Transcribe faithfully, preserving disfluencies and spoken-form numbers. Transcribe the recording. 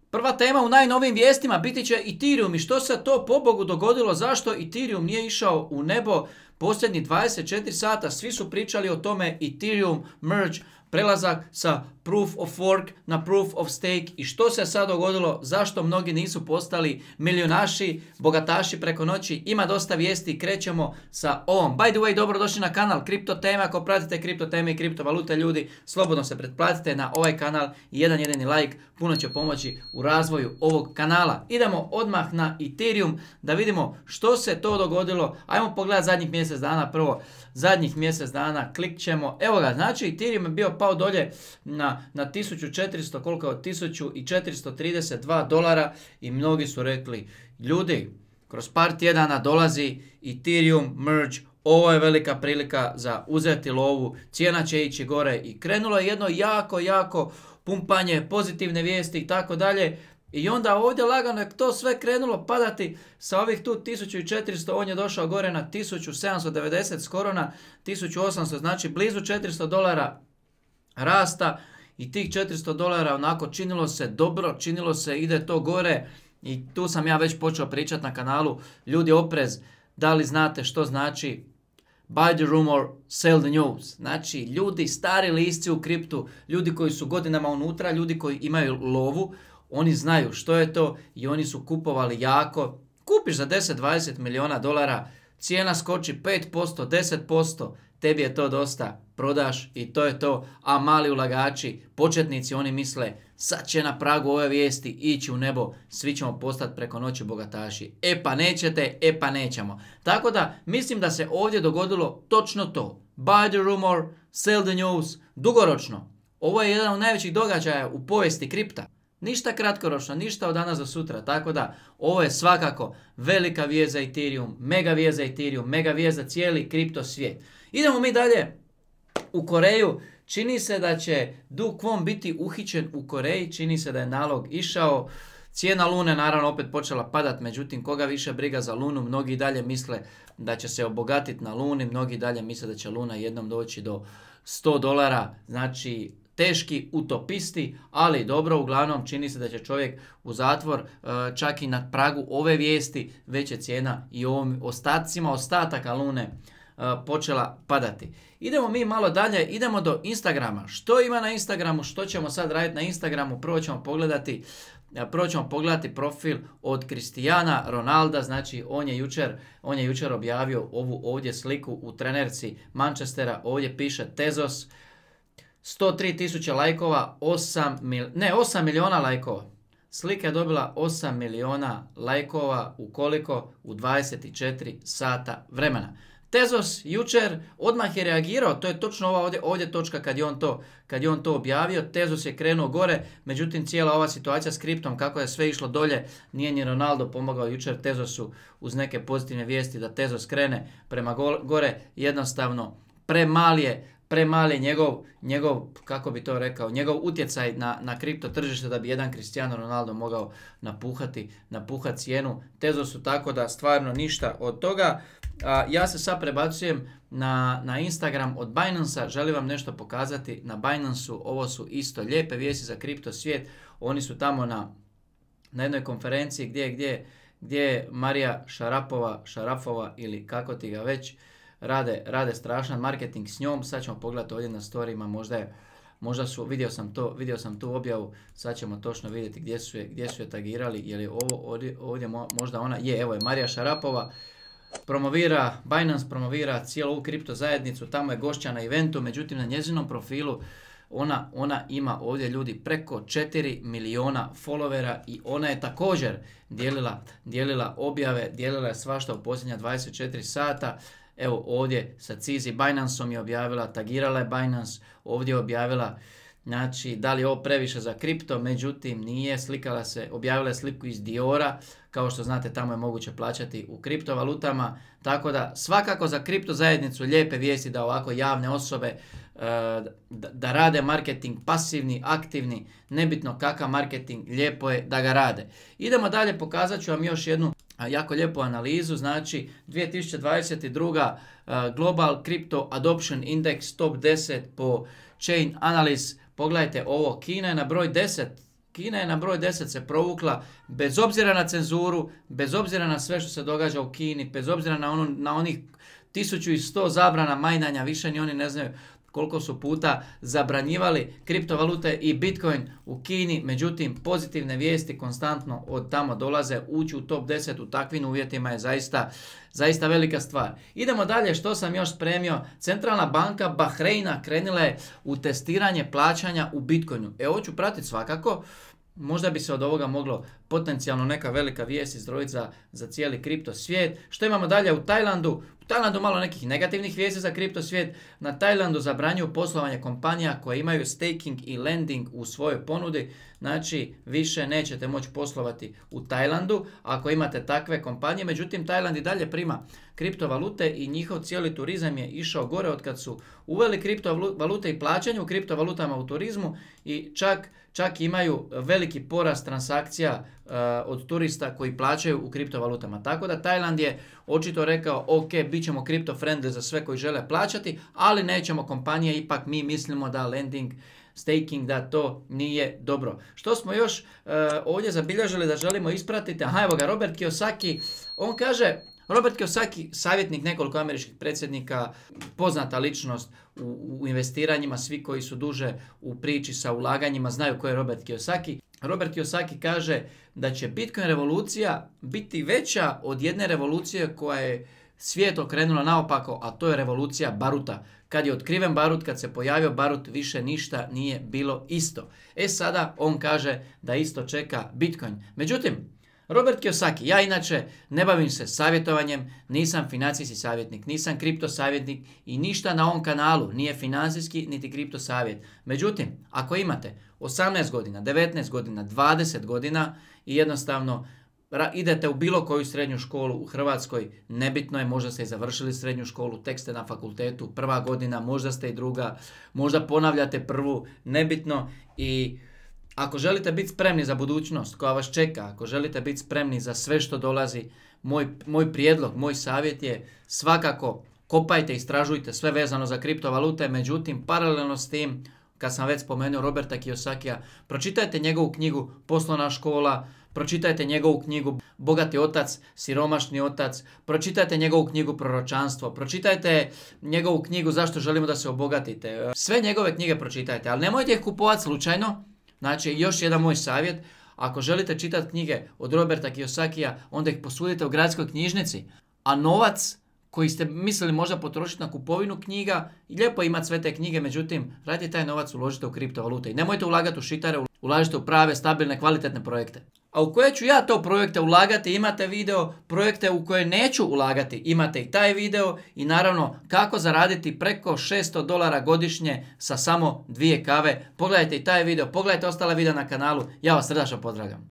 Prva tema u najnovijim vijestima biti će Ethereum i što se to pobogu dogodilo, zašto Ethereum nije išao u nebo posljednjih dvadeset četiri sata, svi su pričali o tome Ethereum merge, prelazak sa proof of work na proof of stake i što se sad dogodilo, zašto mnogi nisu postali milionaši, bogataši preko noći. Ima dosta vijesti, krećemo sa ovom. By the way, dobrodošli na kanal Kripto Teme. Ako pratite kripto teme i kriptovalute, ljudi, slobodno se pretplatite na ovaj kanal i jedan jedini like puno će pomoći u razvoju ovog kanala. Idemo odmah na Ethereum da vidimo što se to dogodilo. Ajmo pogledati zadnjih mjesec dana prvo. Zadnjih mjesec dana klik ćemo. Evo ga, znači Ethereum je bio pao dolje na na tisuću četiristo, koliko je, tisuću četiristo trideset dva dolara i mnogi su rekli, ljudi, kroz par tjedana dolazi Ethereum merge, ovo je velika prilika za uzeti lovu, cijena će ići gore i krenulo je jedno jako, jako pumpanje, pozitivne vijesti i tako dalje. I onda ovdje lagano je to sve krenulo padati sa ovih tu tisuću četiristo, on je došao gore na tisuću sedamsto devedeset, skoro na tisuću osamsto, znači blizu četiristo dolara rasta. I tih četiristo dolara onako činilo se dobro, činilo se ide to gore i tu sam ja već počeo pričati na kanalu. Ljudi, oprez, da li znate što znači buy the rumor, sell the news. Znači ljudi, stari lisci u kriptu, ljudi koji su godinama unutra, ljudi koji imaju lovu, oni znaju što je to i oni su kupovali jako. Kupiš za deset dvadeset milijuna dolara, cijena skoči pet posto, deset posto, tebi je to dosta, prodaš i to je to, a mali ulagači, početnici, oni misle sad će na pragu ove vijesti ići u nebo, svi ćemo postati preko noći bogataši. E pa nećete, e pa nećemo. Tako da mislim da se ovdje dogodilo točno to. Buy the rumor, sell the news, dugoročno. Ovo je jedan od najvećih događaja u povijesti kripta. Ništa kratkoročno, ništa od danas do sutra, tako da ovo je svakako velika vijest za Ethereum, mega vijest za Ethereum, mega vijest za cijeli kripto svijet. Idemo mi dalje u Koreju. Čini se da će Do Kwon biti uhićen u Koreji, čini se da je nalog išao. Cijena Lune naravno opet počela padat, međutim koga više briga za Lunu, mnogi dalje misle da će se obogatiti na Luni, mnogi dalje misle da će Luna jednom doći do sto dolara, znači teški utopisti, ali dobro, uglavnom čini se da će čovjek u zatvor, čak i na pragu ove vijesti, već je cijena i ovim ostacima ostataka Lune počela padati. Idemo mi malo dalje, idemo do Instagrama. Što ima na Instagramu, što ćemo sad raditi na Instagramu? Prvo ćemo pogledati, prvo ćemo pogledati profil od Cristiana Ronalda, znači on je jučer, on je jučer objavio ovu ovdje sliku u trenerci Manchestera, ovdje piše Tezos, sto tri tisuće lajkova, osam, mil, ne, osam milijuna lajkova. Slika je dobila osam milijuna lajkova u koliko? U dvadeset četiri sata vremena. Tezos jučer odmah je reagirao, to je točno ova ovdje, ovdje točka kad je, on to, kad je on to objavio. Tezos je krenuo gore, međutim cijela ova situacija s kriptom, kako je sve išlo dolje, nije ni Ronaldo pomogao jučer Tezosu uz neke pozitivne vijesti da Tezos krene prema gore. Jednostavno premali je premali njegov, njegov, kako bi to rekao, njegov utjecaj na, na kripto tržište da bi jedan Cristiano Ronaldo mogao napuhati, napuhati cijenu Tezosu, tako da stvarno ništa od toga. A, ja se sad prebacujem na, na Instagram od Binance-a, želim vam nešto pokazati na Binance-u, ovo su isto lijepe vijesti za kripto svijet, oni su tamo na, na jednoj konferenciji gdje, gdje, gdje je Marija Šarapova, Šarafova ili kako ti ga već, Rade, rade strašan marketing s njom. Sad ćemo pogledati ovdje na storijima, možda je, možda su, vidio sam to, vidio sam tu objavu, sad ćemo točno vidjeti gdje su je, gdje su je tagirali, je li ovo ovdje, ovdje možda ona, je, evo je Marija Šarapova, promovira, Binance promovira cijelu ovu kripto zajednicu, tamo je gošća na eventu, međutim na njezinom profilu ona, ona ima ovdje ljudi preko četiri milijuna followera i ona je također dijelila, dijelila objave, dijelila je svašta u posljednja dvadeset četiri sata. Evo ovdje sa Cizi Binanceom je objavila, tagirala je Binance, ovdje je objavila, znači da li je ovo previše za kripto, međutim nije, slikala se, objavila je sliku iz Diora, kao što znate tamo je moguće plaćati u kriptovalutama, tako da svakako za kripto zajednicu lijepe vijesti da ovako javne osobe da, da rade marketing pasivni, aktivni, nebitno kakav marketing, lijepo je da ga rade. Idemo dalje, pokazat ću vam još jednu jako lijepu analizu, znači dvije tisuće dvadeset druga. Uh, Global Crypto Adoption Index top deset po Chain Analysis. Pogledajte ovo, Kina je na broj deset, Kina je na broj deset se provukla, bez obzira na cenzuru, bez obzira na sve što se događa u Kini, bez obzira na, ono, na onih tisuću sto zabrana majdanja, više ni oni ne znaju koliko su puta zabranjivali kriptovalute i Bitcoin u Kini, međutim pozitivne vijesti konstantno od tamo dolaze, ući u top deset u takvim uvjetima je zaista, zaista velika stvar. Idemo dalje, što sam još spremio. Centralna banka Bahreina krenula je u testiranje plaćanja u Bitcoinu. E, ovo ću pratiti svakako. Možda bi se od ovoga moglo potencijalno neka velika vijest izdrojiti za, za cijeli kripto svijet. Što imamo dalje u Tajlandu? U Tajlandu malo nekih negativnih vijesti za kripto svijet. Na Tajlandu zabranjuju poslovanje kompanija koje imaju staking i lending u svojoj ponudi. Znači, više nećete moći poslovati u Tajlandu ako imate takve kompanije. Međutim, Tajland i dalje prima kriptovalute i njihov cijeli turizam je išao gore od kad su uveli kriptovalute i plaćanje u kriptovalutama u turizmu i čak, čak imaju veliki porast transakcija uh, od turista koji plaćaju u kriptovalutama. Tako da Tajland je očito rekao, ok, bit ćemo kripto friendly za sve koji žele plaćati, ali nećemo kompanije, ipak mi mislimo da lending, staking, da to nije dobro. Što smo još uh, ovdje zabilježili da želimo ispratiti? Aha, evo ga, Robert Kiyosaki, on kaže, Robert Kiyosaki, savjetnik nekoliko američkih predsjednika, poznata ličnost u, u investiranjima, svi koji su duže u priči sa ulaganjima znaju ko je Robert Kiyosaki. Robert Kiyosaki kaže da će Bitcoin revolucija biti veća od jedne revolucije koja je svijet okrenula naopako, a to je revolucija baruta. Kad je otkriven barut, kad se pojavio barut, više ništa nije bilo isto. E sada on kaže da isto čeka Bitcoin. Međutim, Robert Kiyosaki, ja inače ne bavim se savjetovanjem, nisam financijski savjetnik, nisam kripto savjetnik i ništa na ovom kanalu nije financijski niti kripto savjet. Međutim, ako imate osamnaest godina, devetnaest godina, dvadeset godina i jednostavno idete u bilo koju srednju školu u Hrvatskoj, nebitno je, možda ste i završili srednju školu, tek ste na fakultetu, prva godina, možda ste i druga, možda ponavljate prvu, nebitno, i ako želite biti spremni za budućnost koja vas čeka, ako želite biti spremni za sve što dolazi, moj, moj prijedlog, moj savjet je svakako kopajte, istražujte sve vezano za kriptovalute, međutim paralelno s tim, kad sam već spomenuo Roberta Kiyosakija, pročitajte njegovu knjigu Poslovna škola, pročitajte njegovu knjigu Bogati otac, siromašni otac, pročitajte njegovu knjigu Proročanstvo, pročitajte njegovu knjigu Zašto želimo da se obogatite. Sve njegove knjige pročitajte, ali nemojte ih kupovati slučajno. Znači, još jedan moj savjet, ako želite čitati knjige od Roberta Kiyosakija, onda ih posudite u gradskoj knjižnici, a novac koji ste mislili možda potrošiti na kupovinu knjiga, i lijepo imati sve te knjige, međutim, radite taj novac, uložite u kriptovalute i nemojte ulagati u šitare, ulažite u prave, stabilne, kvalitetne projekte. A u koje ću ja to projekte ulagati, imate video, projekte u koje neću ulagati, imate i taj video, i naravno kako zaraditi preko šesto dolara godišnje sa samo dvije kave. Pogledajte i taj video, pogledajte ostale video na kanalu, ja vas srdačno pozdravljam.